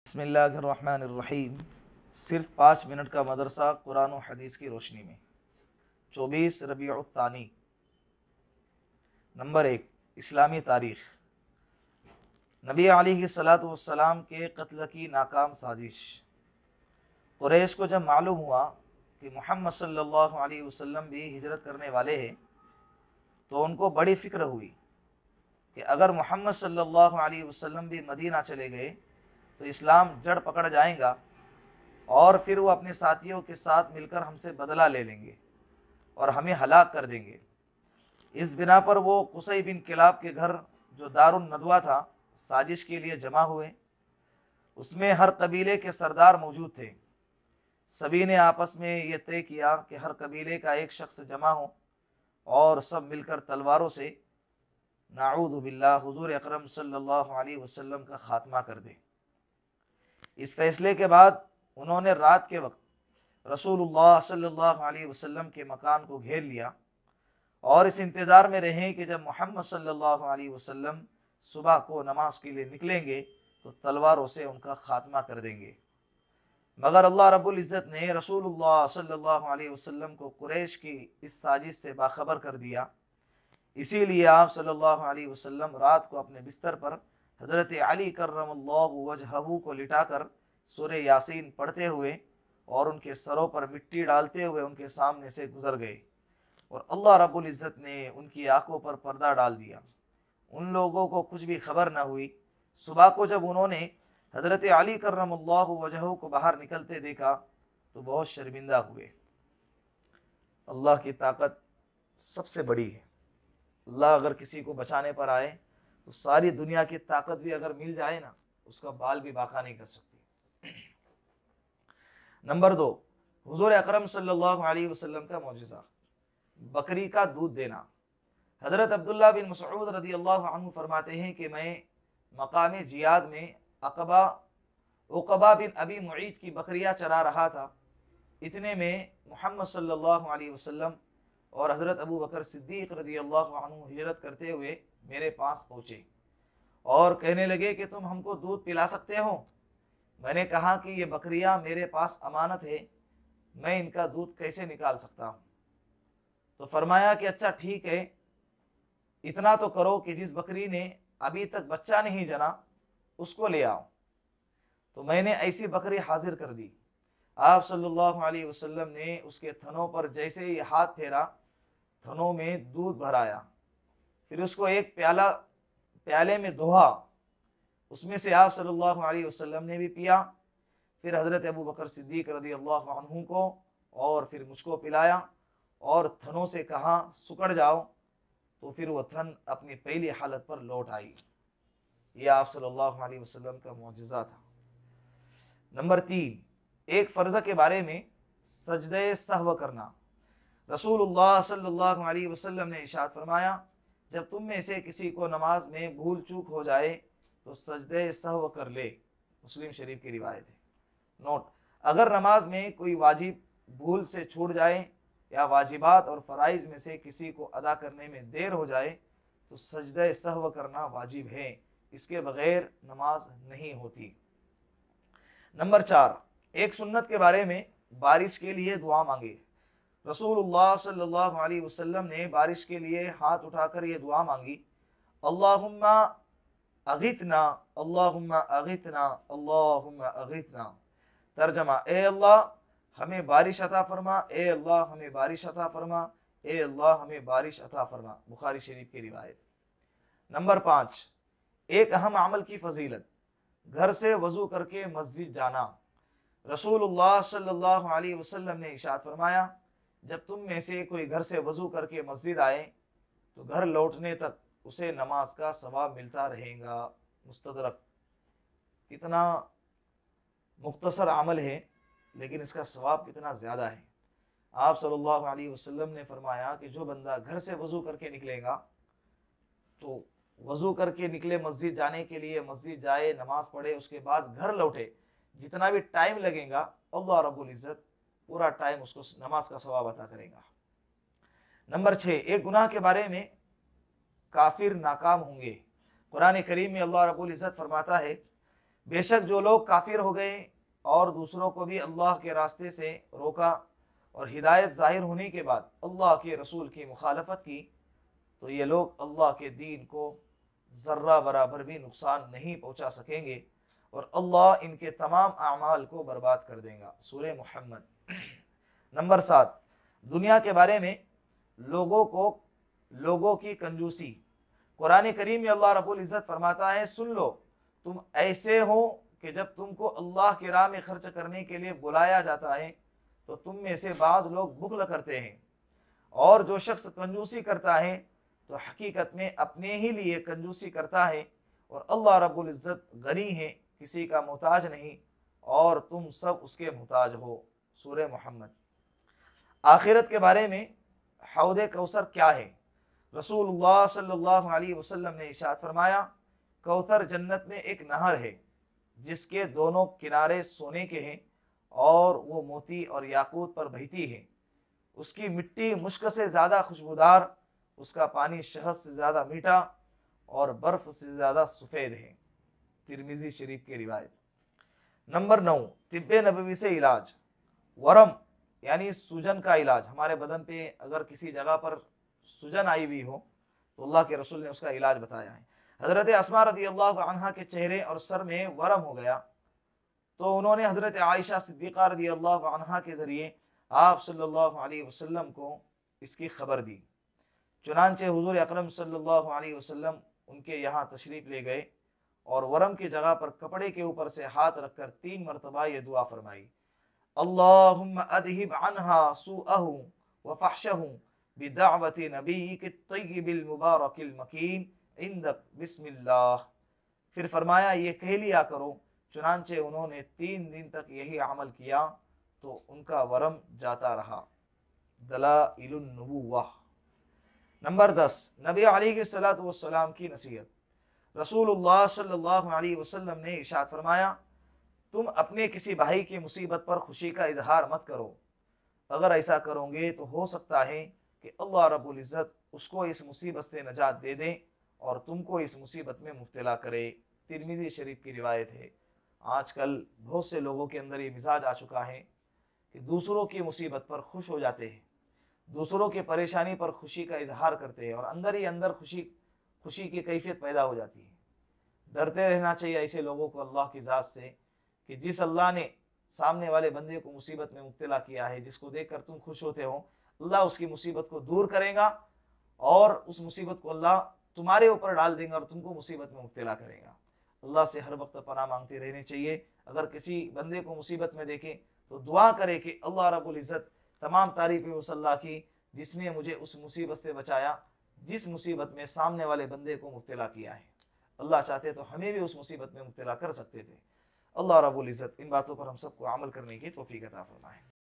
बिस्मिल्लाहिर्रहमानिर्रहीम। सिर्फ 5 मिनट का मदरसा कुरान और हदीस की रोशनी में। 24 रबीउल तानी। नंबर 1, इस्लामी तारीख़। नबी अलैहिस्सलातु वस्सलाम के कत्ल की नाकाम साजिश। कुरैश को जब मालूम हुआ कि मोहम्मद सल्लल्लाहु अलैहि वसल्लम भी हिजरत करने वाले हैं, तो उनको बड़ी फ़िक्र हुई कि अगर मोहम्मद सल्लल्लाहु अलैहि वसल्लम भी मदीना चले गए तो इस्लाम जड़ पकड़ जाएगा और फिर वो अपने साथियों के साथ मिलकर हमसे बदला ले लेंगे और हमें हलाक कर देंगे। इस बिना पर वो कुसै बिन किलाब के घर, जो दारुन नदवा था, साजिश के लिए जमा हुए। उसमें हर कबीले के सरदार मौजूद थे। सभी ने आपस में ये तय किया कि हर कबीले का एक शख्स जमा हो और सब मिलकर तलवारों से नाऊदु बिल्लाह हुजूर अकरम सल्लल्लाहु अलैहि वसल्लम का खात्मा कर दे। इस फैसले के बाद उन्होंने रात के वक्त रसूलुल्लाह सल्लल्लाहु अलैहि वसल्लम के मकान को घेर लिया और इस इंतज़ार में रहे कि जब मोहम्मद सल्लल्लाहु अलैहि वसल्लम सुबह को नमाज के लिए निकलेंगे तो तलवारों से उनका खात्मा कर देंगे। मगर अल्लाह रब्बुल इज़्ज़त ने रसूलुल्लाह सल्लल्लाहु अलैहि वसल्लम को कुरैश की इस साजिश से बाखबर कर दिया। इसीलिए आप सल्लल्लाहु अलैहि वसल्लम रात को अपने बिस्तर पर हज़रत अली कर्रमल्लाहु वजहहू को लिटाकर सूरह यासीन पढ़ते हुए और उनके सरों पर मिट्टी डालते हुए उनके सामने से गुजर गए और अल्लाह रब्बुल इज़्ज़त ने उनकी आंखों पर पर्दा डाल दिया। उन लोगों को कुछ भी खबर न हुई। सुबह को जब उन्होंने हज़रत अली कर्रमल्लाहु वजहहू को बाहर निकलते देखा तो बहुत शर्मिंदा हुए। अल्लाह की ताकत सबसे बड़ी है। अल्लाह अगर किसी को बचाने पर आए तो सारी दुनिया की ताकत भी अगर मिल जाए ना, उसका बाल भी बाका नहीं कर सकती। नंबर 2, हुजूर अकरम सल्लल्लाहु अलैहि वसल्लम का मौजज़ा, बकरी का दूध देना। हज़रत अब्दुल्लाह बिन मसऊद रज़ियल्लाहु अन्हु फरमाते हैं कि मैं मकाम जियाद में उक़बा बिन अबी मुईत की बकरियां चरा रहा था। इतने में मोहम्मद सल्लल्लाहु अलैहि वसल्लम और हज़रत अबू बकर सिद्दीक़ रज़ियल्लाहु अन्हु हिजरत करते हुए मेरे पास पहुँचे और कहने लगे कि तुम हमको दूध पिला सकते हो। मैंने कहा कि ये बकरियां मेरे पास अमानत है, मैं इनका दूध कैसे निकाल सकता हूँ। तो फरमाया कि अच्छा ठीक है, इतना तो करो कि जिस बकरी ने अभी तक बच्चा नहीं जना उसको ले आओ। तो मैंने ऐसी बकरी हाजिर कर दी। आप सल्लल्लाहु अलैहि वसल्लम ने उसके थनों पर जैसे ही हाथ फेरा, थनों में दूध भराया, फिर उसको एक प्याले में दोहा। उसमें से आप सल्लल्लाहु अलैहि वसल्लम ने भी पिया, फिर हज़रत अबू बकर सिद्दीक़ रज़ियल्लाहु अन्हु को और फिर मुझको पिलाया और थनों से कहा सुकड़ जाओ, तो फिर वह थन अपनी पहली हालत पर लौट आई। यह आप सल्लल्लाहु अलैहि वसल्लम का मौजज़ा था। नंबर 3, एक फ़र्ज़ के बारे में सजदे सहव करना। रसूलुल्लाह सल्लल्लाहु अलैहि वसल्लम ने इरशाद फरमाया, जब तुम में से किसी को नमाज में भूल चूक हो जाए तो सजदे सहव कर ले। मुस्लिम शरीफ की रिवायत है। नोट, अगर नमाज में कोई वाजिब भूल से छूट जाए या वाजिबात और फ़राइज़ में से किसी को अदा करने में देर हो जाए तो सजदे सहव करना वाजिब है, इसके बगैर नमाज नहीं होती। नंबर 4, एक सुन्नत के बारे में बारिश के लिए दुआ मांगे। रसूलुल्लाह सल्लल्लाहु अलैहि वसल्लम ने बारिश के लिए हाथ उठाकर ये दुआ मांगी, अल्लाहुम्मा अगितना अल्लाहुम्मा अगितना अल्लाहुम्मा अगितना। तर्जमा, ए अल्लाह हमें बारिश अता फरमा, ए अल्लाह हमें बारिश अता फरमा, ए अल्लाह हमें बारिश अता फरमा। बुखारी शरीफ की रिवायत। नंबर 5, एक अहम अमल की फजीलत, घर से वज़ू करके मस्जिद जाना। रसूलुल्लाह सल्लल्लाहु अलैहि वसल्लम ने इरशाद फरमाया, जब तुम में से कोई घर से वज़ू करके मस्जिद आए तो घर लौटने तक उसे नमाज का सवाब मिलता रहेगा। मुस्तदरक। कितना मुख्तसर अमल है लेकिन इसका सवाब कितना ज़्यादा है। आप सल्लल्लाहु अलैहि वसल्लम ने फरमाया कि जो बंदा घर से वज़ू करके निकलेगा, तो वज़ू करके निकले मस्जिद जाने के लिए, मस्जिद जाए, नमाज पढ़े, उसके बाद घर लौटे, जितना भी टाइम लगेगा अल्लाह रब्बुल इज़्ज़त पूरा टाइम उसको नमाज का सवाब अता करेगा। नंबर 6, एक गुनाह के बारे में काफिर नाकाम होंगे। कुरान करीम में अल्लाह रब्बुल इज़्ज़त फरमाता है, बेशक जो लोग काफिर हो गए और दूसरों को भी अल्लाह के रास्ते से रोका और हिदायत जाहिर होने के बाद अल्लाह के रसूल की मुखालफत की, तो ये लोग अल्लाह के दीन को ज़र्रा बराबर भी नुकसान नहीं पहुंचा सकेंगे और अल्लाह इनके तमाम अमाल को बर्बाद कर देगा। सूरह मुहम्मद। नंबर 7, दुनिया के बारे में लोगों की कंजूसी। कुरान करीम में अल्लाह रब्बुल इज़्ज़त फरमाता है, सुन लो तुम ऐसे हो कि जब तुमको अल्लाह की राह में खर्च करने के लिए बुलाया जाता है तो तुम में से बाज़ लोग बुखल करते हैं, और जो शख्स कंजूसी करता है तो हकीकत में अपने ही लिए कंजूसी करता है, और अल्लाह रब्बुल इज़्ज़त गनी है, किसी का मोहताज नहीं, और तुम सब उसके मोहताज हो। सूरह मुहम्मद। आखिरत के बारे में हौद कौसर क्या है? रसूलुल्लाह सल्लल्लाहु अलैहि वसल्लम ने इरशाद फरमाया, कौसर जन्नत में एक नहर है जिसके दोनों किनारे सोने के हैं और वो मोती और याकूत पर बहती है। उसकी मिट्टी मुश्क से ज़्यादा खुशबूदार, उसका पानी शहद से ज़्यादा मीठा और बर्फ़ से ज़्यादा सफ़ेद है। तिरमिज़ी शरीफ की रिवायत। नंबर 9, तिब्बे नबवी से इलाज। वरम यानी सूजन का इलाज। हमारे बदन पे अगर किसी जगह पर सूजन आई हुई हो तो अल्लाह के रसूल ने उसका इलाज बताया है। हज़रत अस्मा रज़ियल्लाहु अन्हा के चेहरे और सर में वरम हो गया तो उन्होंने हज़रत आयशा सिद्दीक़ा रज़ियल्लाहु अन्हा के ज़रिए आप सल्लल्लाहु अलैहि वसल्लम को इसकी खबर दी। चुनांचे हुज़ूर अकरम सल्लल्लाहु अलैहि वसल्लम उनके यहाँ तशरीफ़ ले गए और वरम की जगह पर कपड़े के ऊपर से हाथ रखकर 3 मरतबा ये दुआ फरमाई, अल्लाहुम्मा अज़हिब अन्हा सूअहु व फहशहु बिदअवति नबिय्यिक तय्यिबिल मुबारकिल मकीन इंदक बिस्मिल्लाह। फिर फरमाया ये कह लिया करो। चुनांचे उन्होंने 3 दिन तक यही अमल किया तो उनका वरम जाता रहा। दलाइलुन नबुव्वह। नंबर 10, नबी अलैहिस्सलातु वस्सलाम की नसीहत। रसूलुल्लाह सल्लल्लाहु अलैहि वसल्लम ने इरशाद फरमाया, तुम अपने किसी भाई की मुसीबत पर खुशी का इजहार मत करो। अगर ऐसा करोगे तो हो सकता है कि अल्लाह रब्बुल इज़्ज़त उसको इस मुसीबत से नजात दे दे और तुमको इस मुसीबत में मुब्तला करे। तिरमिज़ी शरीफ की रिवायत है। आजकल बहुत से लोगों के अंदर ये मिजाज आ चुका है कि दूसरों की मुसीबत पर खुश हो जाते हैं, दूसरों की परेशानी पर खुशी का इजहार करते हैं और अंदर ही अंदर खुशी की कैफियत पैदा हो जाती है। डरते रहना चाहिए ऐसे लोगों को अल्लाह की ज़ात से कि जिस अल्लाह ने सामने वाले बंदे को मुसीबत में मुब्तला किया है, जिसको देखकर तुम खुश होते हो, अल्लाह उसकी मुसीबत को दूर करेगा और उस मुसीबत को अल्लाह तुम्हारे ऊपर डाल देगा और तुमको मुसीबत में मुब्तला करेगा। अल्लाह से हर वक्त पनाह मांगते रहने चाहिए। अगर किसी बंदे को मुसीबत में देखें तो दुआ करे कि अल्लाह रब्बुल इज़्ज़त, तमाम तारीफ़ें उस अल्लाह की जिसने मुझे उस मुसीबत से बचाया जिस मुसीबत में सामने वाले बंदे को मुब्तला किया है। अल्लाह चाहते तो हमें भी उस मुसीबत में मुब्तला कर सकते थे। अल्लाह रब्बुल इज़्ज़त इन बातों पर हम सबको अमल करने की तौफीक अता फरमाए।